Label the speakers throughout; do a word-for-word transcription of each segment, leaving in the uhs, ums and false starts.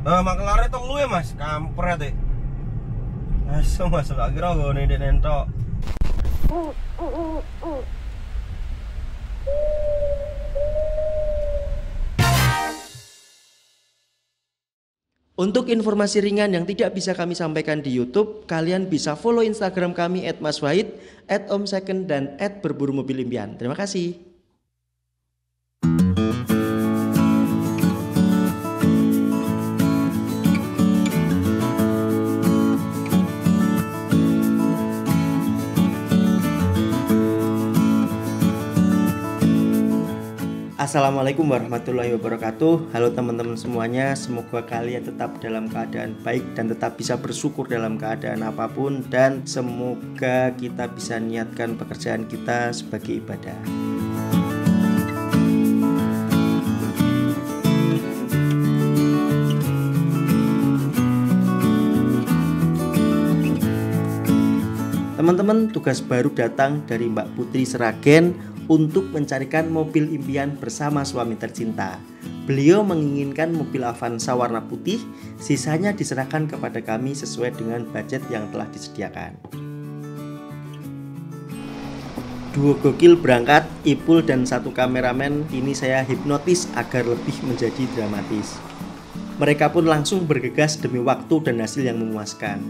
Speaker 1: Ah, makelare tong lu ya mas, kampret ya. Aso mas, lagi rogo nih di nentok.
Speaker 2: Untuk informasi ringan yang tidak bisa kami sampaikan di YouTube, kalian bisa follow Instagram kami et mas wahid, et om second, dan et berburu mobil impian. Terima kasih. Assalamualaikum warahmatullahi wabarakatuh. Halo teman-teman semuanya, semoga kalian tetap dalam keadaan baik dan tetap bisa bersyukur dalam keadaan apapun, dan semoga kita bisa niatkan pekerjaan kita sebagai ibadah. Teman-teman, tugas baru datang dari Mbak Putri Sragen untuk mencarikan mobil impian bersama suami tercinta. Beliau menginginkan mobil Avanza warna putih, sisanya diserahkan kepada kami sesuai dengan budget yang telah disediakan. Duo gokil berangkat, Ipul dan satu kameramen, ini saya hipnotis agar lebih menjadi dramatis. Mereka pun langsung bergegas demi waktu dan hasil yang memuaskan.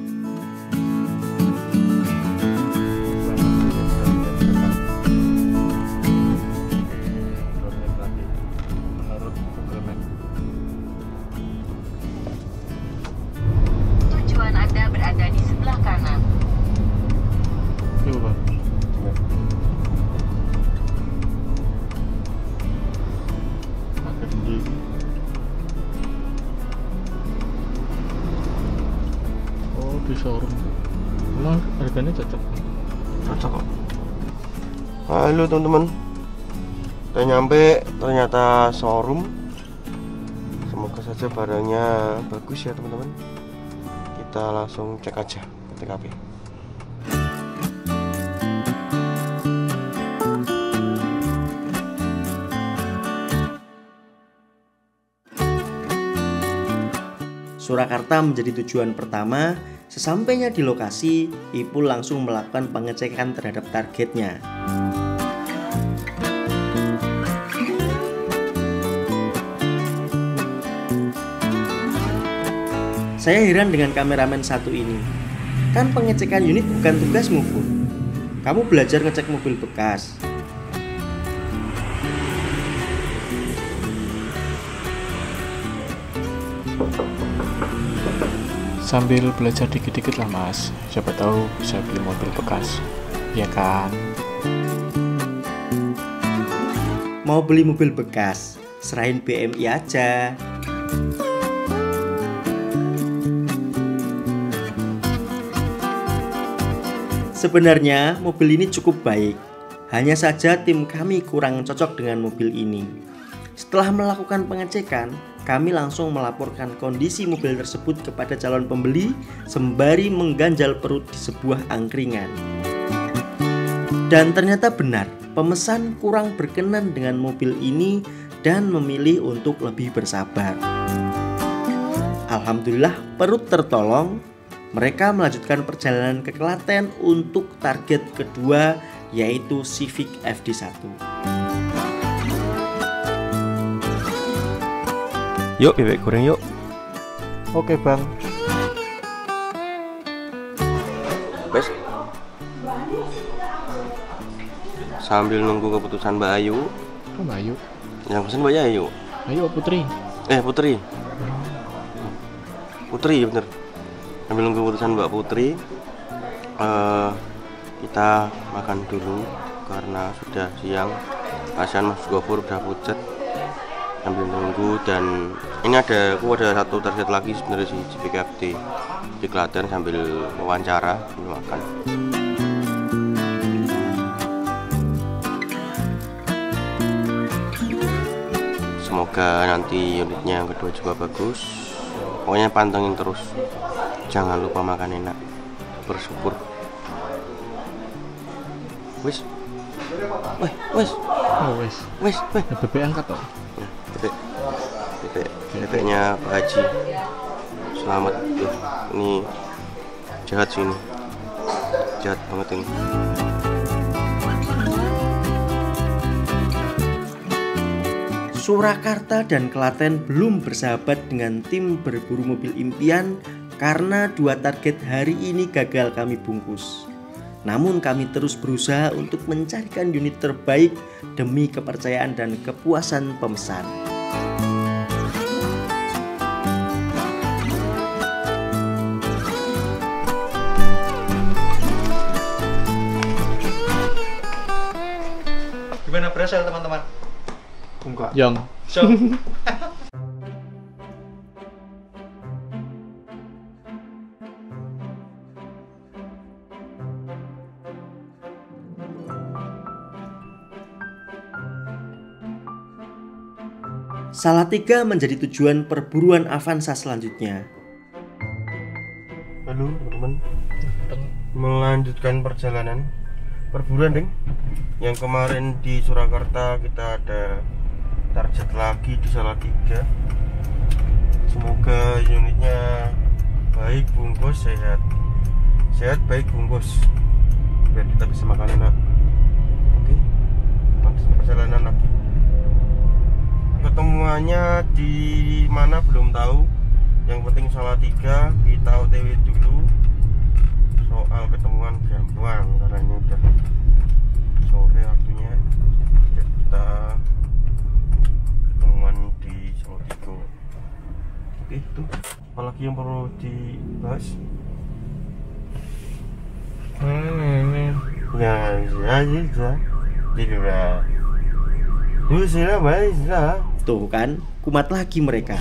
Speaker 3: Berada di sebelah kanan.
Speaker 1: Yuk, Bang. Pakai di. Oh, di showroom. Emang harganya cocok? Cocok kok. Halo teman-teman. Kita nyampe, ternyata showroom. Semoga saja barangnya bagus ya teman-teman. Kita langsung cek aja ke T K P.
Speaker 2: Surakarta menjadi tujuan pertama. Sesampainya di lokasi, Ipul langsung melakukan pengecekan terhadap targetnya. Saya heran dengan kameramen satu ini. Kan pengecekan unit bukan tugasmu, Pur. Kamu belajar ngecek mobil bekas.
Speaker 4: Sambil belajar dikit-dikit lah mas, siapa tahu bisa beli mobil bekas, ya kan?
Speaker 2: Mau beli mobil bekas, serahin B M I aja. Sebenarnya mobil ini cukup baik, hanya saja tim kami kurang cocok dengan mobil ini. Setelah melakukan pengecekan, kami langsung melaporkan kondisi mobil tersebut kepada calon pembeli sembari mengganjal perut di sebuah angkringan. Dan ternyata benar, pemesan kurang berkenan dengan mobil ini dan memilih untuk lebih bersabar. Alhamdulillah perut tertolong. Mereka melanjutkan perjalanan ke Klaten untuk target kedua, yaitu Civic F D satu.
Speaker 1: Yuk bebek goreng yuk.
Speaker 4: Oke bang.
Speaker 1: Bes. Sambil nunggu keputusan Mbak Ayu.
Speaker 4: Oh Mbak Ayu.
Speaker 1: Yang pesen Mbak Ayu.
Speaker 4: Ayo Putri.
Speaker 1: Eh Putri. Putri bener. Sambil nunggu keputusan Mbak Putri, uh, kita makan dulu karena sudah siang. Kasihan Mas Gofur udah pucet. Sambil nunggu, dan ini ada aku ada satu target lagi sebenarnya si Civic F D di Klaten, sambil wawancara sambil makan. Semoga nanti unitnya yang kedua juga bagus. Pokoknya pantengin terus. Jangan lupa makan enak, bersyukur. Wis, wes, wes,
Speaker 4: Oh wes.
Speaker 1: wes, wes.
Speaker 4: Bebek angkat toh.
Speaker 1: Bebek. bebek bebeknya Pak Haji. Selamat tuh, ini jahat sih ini, jahat banget ini.
Speaker 2: Surakarta dan Klaten belum bersahabat dengan tim berburu mobil impian karena dua target hari ini gagal kami bungkus. Namun kami terus berusaha untuk mencarikan unit terbaik demi kepercayaan dan kepuasan pemesan.
Speaker 5: Gimana berhasil teman-teman?
Speaker 4: Enggak. Yang.
Speaker 5: So.
Speaker 2: Salatiga menjadi tujuan perburuan Avanza selanjutnya.
Speaker 1: Halo teman-teman, melanjutkan perjalanan perburuan deng. Yang kemarin di Surakarta kita ada target lagi di Salatiga. Semoga unitnya baik bungkus, sehat sehat baik bungkus biar kita bisa makan enak. Oke, lanjut perjalanan lagi. Ketemuannya di mana belum tahu, yang penting Salatiga. Kita O T W dulu. Soal ketemuan gampang karena ini udah sore waktunya. Jadi kita ketemuan di Salatiga. Oke, itu apalagi yang perlu dibahas? Hmm, ya, ya, ya, ya, ya.
Speaker 2: Tuh kan, kumat lagi mereka.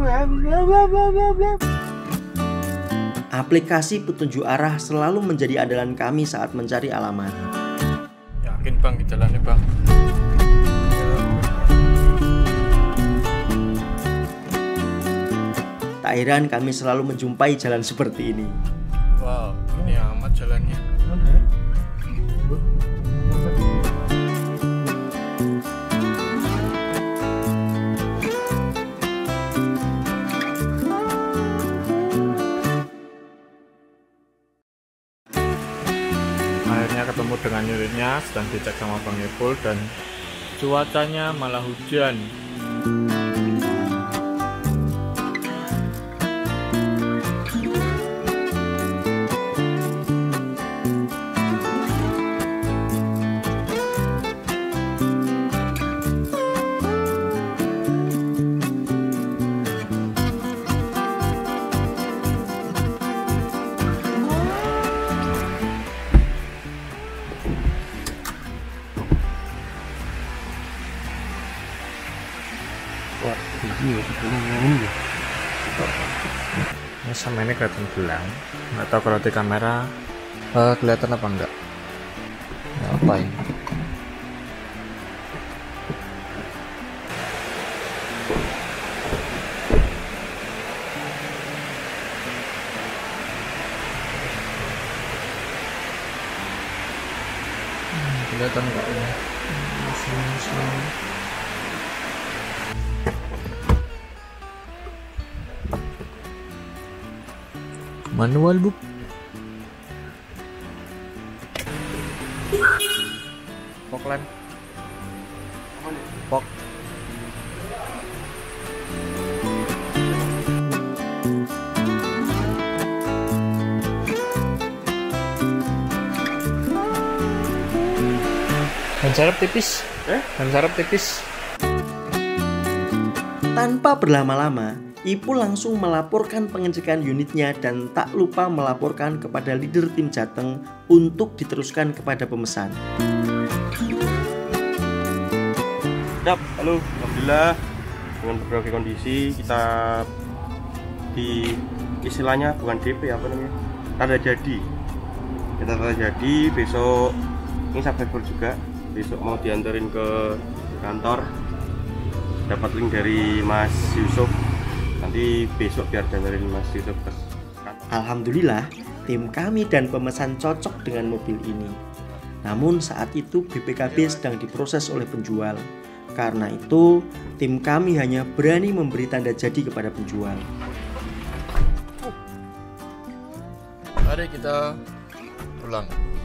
Speaker 2: Aplikasi petunjuk arah selalu menjadi andalan kami saat mencari alamat.
Speaker 4: Yakin bang di jalannya bang?
Speaker 2: Tak heran kami selalu menjumpai jalan seperti ini.
Speaker 4: Wow, ini amat jalannya. Akhirnya ketemu dengan unitnya, sedang dicek sama Bang Ipul dan cuacanya malah hujan.
Speaker 1: Wah, ini ini
Speaker 4: Ini sama ini kelihatan belang. Nggak tahu kalau di kamera uh, kelihatan apa enggak. Ya, apa ini? Hmm, kelihatan enggak ini? Manual book. Poklan. Pok. Dan sarap tipis.
Speaker 1: Eh?
Speaker 4: Dan sarap tipis.
Speaker 2: Tanpa berlama-lama, Ipul langsung melaporkan pengecekan unitnya dan tak lupa melaporkan kepada leader tim Jateng untuk diteruskan kepada pemesan.
Speaker 1: Siap, halo, alhamdulillah dengan berbagai kondisi kita di istilahnya bukan D P apa namanya, tanda jadi. Kita tanda jadi besok ini subscriber juga, besok mau diantarin ke kantor, dapat link dari Mas Yusuf. Nanti besok biar diantarin Mas Yusuf ke kantor.
Speaker 2: Alhamdulillah, tim kami dan pemesan cocok dengan mobil ini. Namun saat itu B P K B sedang diproses oleh penjual. Karena itu, tim kami hanya berani memberi tanda jadi kepada penjual.
Speaker 4: Mari kita pulang.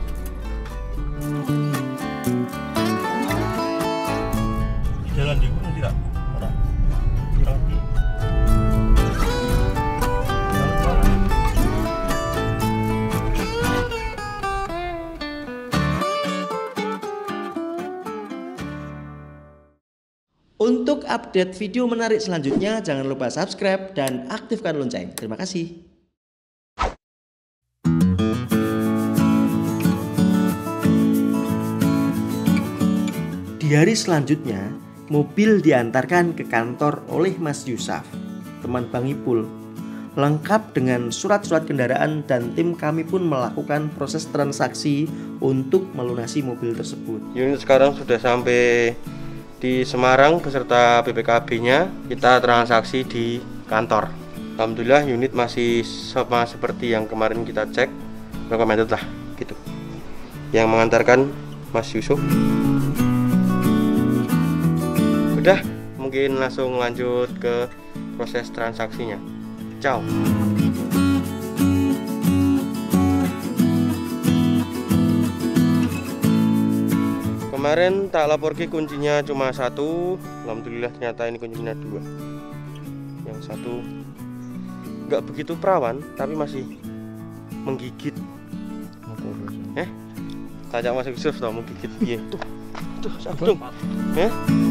Speaker 1: Jalan di gunung tidak? Ora. Roti.
Speaker 2: Untuk update video menarik selanjutnya, jangan lupa subscribe dan aktifkan lonceng. Terima kasih. Di hari selanjutnya, mobil diantarkan ke kantor oleh Mas Yusaf, teman Bang Ipul, lengkap dengan surat-surat kendaraan, dan tim kami pun melakukan proses transaksi untuk melunasi mobil tersebut.
Speaker 1: Unit sekarang sudah sampai di Semarang beserta B P K B-nya. Kita transaksi di kantor. Alhamdulillah unit masih sama seperti yang kemarin kita cek, recommended lah gitu. Yang mengantarkan Mas Yusuf. Udah, mungkin langsung lanjut ke proses transaksinya. Ciao. Kemarin tak lapor ke kuncinya cuma satu, alhamdulillah ternyata ini kuncinya dua. Yang satu nggak begitu perawan tapi masih menggigit. Eh, tanya Mas Yusuf tau menggigit piye? Tuh, tuh, sabung. Eh?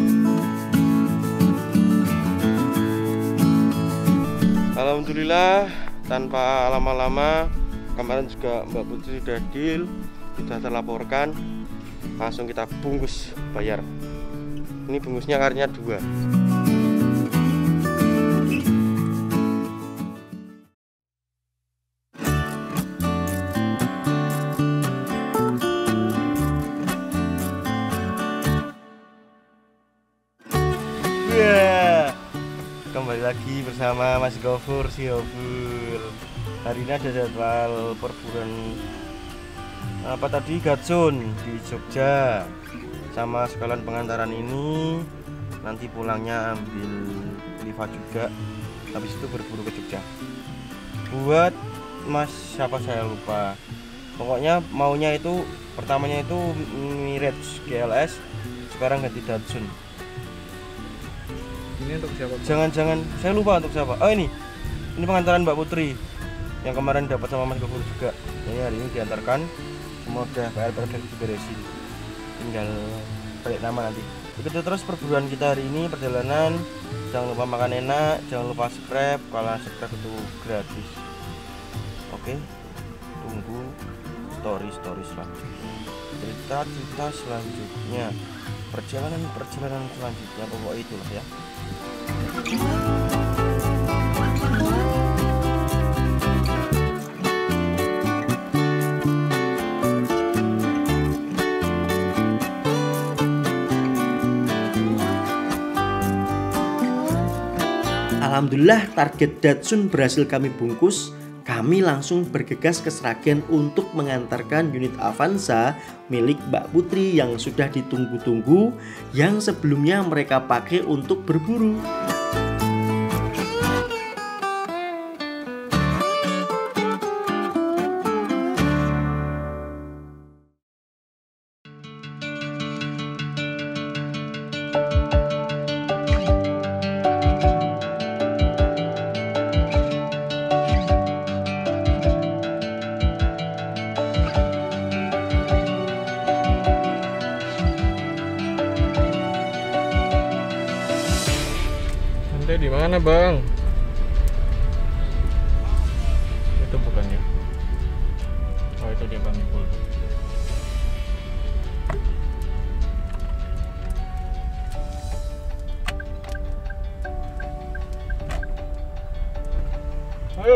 Speaker 1: Alhamdulillah tanpa lama-lama kemarin juga Mbak Putri sudah deal, sudah terlaporkan. Langsung kita bungkus bayar. Ini bungkusnya karnya dua. Yeah. Kembali lagi bersama Mas Gofur Siobul. Hari ini ada jadwal perburuan apa tadi Gatsun di Jogja, sama sekalian pengantaran ini. Nanti pulangnya ambil Liva juga, habis itu berburu ke Jogja buat Mas siapa saya lupa, pokoknya maunya itu pertamanya itu Mirage G L S, sekarang ganti Datsun.
Speaker 4: Ini untuk siapa?
Speaker 1: Jangan-jangan saya lupa untuk siapa. Oh ini ini pengantaran Mbak Putri yang kemarin dapat sama Mas Gofur juga. Ini hari ini diantarkan. Semua udah P R P R udah diberesin, tinggal balik nama nanti. Begitu terus perburuan kita hari ini, perjalanan. Jangan lupa makan enak, jangan lupa subscribe, kalau subscribe itu gratis. Oke, tunggu story-story selanjutnya, cerita-cerita selanjutnya, perjalanan-perjalanan selanjutnya, pokoknya itulah ya.
Speaker 2: Alhamdulillah target Datsun berhasil kami bungkus. Kami langsung bergegas ke Sragen untuk mengantarkan unit Avanza milik Mbak Putri yang sudah ditunggu-tunggu, yang sebelumnya mereka pakai untuk berburu.
Speaker 4: Di mana, Bang? Itu bukannya. Oh, itu dia Bang Ipul. Ayo.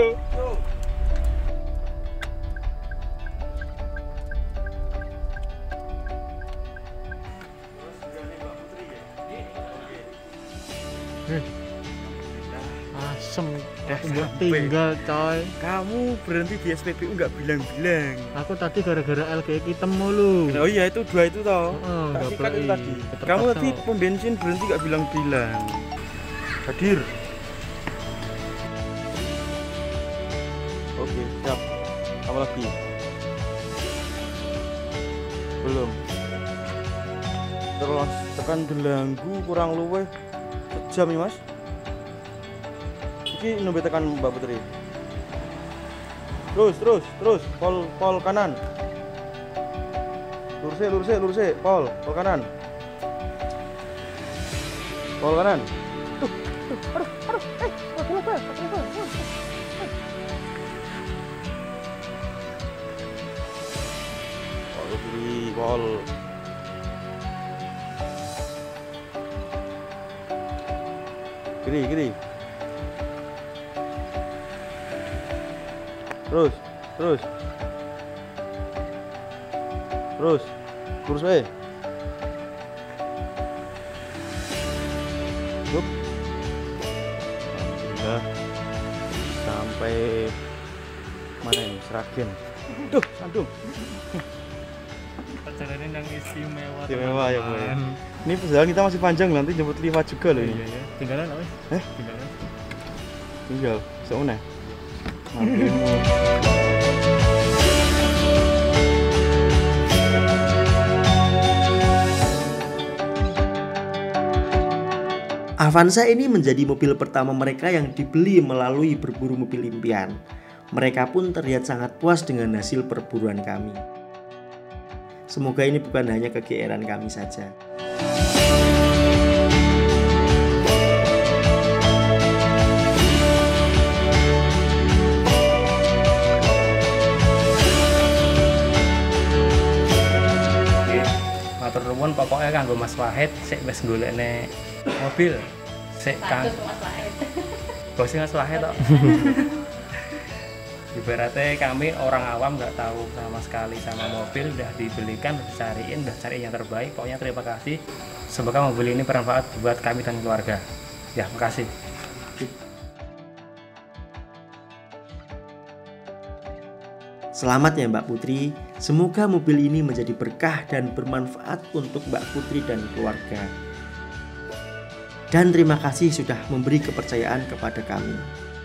Speaker 4: Eh. Asem dah. tinggal coy.
Speaker 2: Kamu berhenti di S P B U nggak bilang-bilang.
Speaker 4: Aku tadi gara-gara L G ketemu lu.
Speaker 2: Oh iya itu dua itu toh.
Speaker 4: Oh,
Speaker 2: Tak
Speaker 4: nggak
Speaker 2: sikat itu
Speaker 4: beli.
Speaker 2: tadi.
Speaker 4: Terpaksa.
Speaker 2: Kamu tadi pom bensin berhenti nggak bilang-bilang. Hadir. Oke, siap. Apa lagi? Belum. Terus tekan delanggu kurang luweh sejam ya, Mas. Iki nembe tekan Mbak Putri. Terus, terus, terus, pol pol kanan. Lurus, lurus, lurus, pol, pol kanan. Pol kanan. Tuh, tuh, aduh, aduh, eh, apa apa, apa apa. Pol kiri, pol. Kiri, kiri. Terus, terus. Terus. Lurus wae. Hup. Alhamdulillah. Sampai mana ini? Seragen. Duh, sandung.
Speaker 4: Perjalanan yang istimewa.
Speaker 2: Istimewa ya, Bu, ya.
Speaker 4: teman-teman.
Speaker 2: Ini perjalanan kita masih panjang, nanti jemput Liva juga loh ini.
Speaker 4: Iya ya. Tinggalan apa?
Speaker 2: Eh?
Speaker 4: Tinggalan.
Speaker 2: Tinggal, seune. Mampirmu. Avanza ini menjadi mobil pertama mereka yang dibeli melalui berburu mobil impian. Mereka pun terlihat sangat puas dengan hasil perburuan kami. Semoga ini bukan hanya kegeeran kami saja.
Speaker 5: Matur nuwun pokoknya kanggo Mas Wahid sik wis golekne mobil sik kang bos Mas Wahid tok. Ibaratnya kami orang awam nggak tahu sama sekali sama mobil, udah dibelikan, udah dicariin, udah cari yang terbaik. Pokoknya terima kasih. Semoga mobil ini bermanfaat buat kami dan keluarga. Ya, makasih.
Speaker 2: Selamat ya Mbak Putri, semoga mobil ini menjadi berkah dan bermanfaat untuk Mbak Putri dan keluarga. Dan terima kasih sudah memberi kepercayaan kepada kami.